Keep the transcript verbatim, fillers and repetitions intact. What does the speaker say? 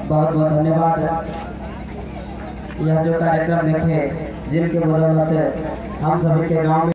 बहुत बहुत धन्यवाद। यह जो कार्यक्रम देखे जिनके बदौलत हम सभी के गांव में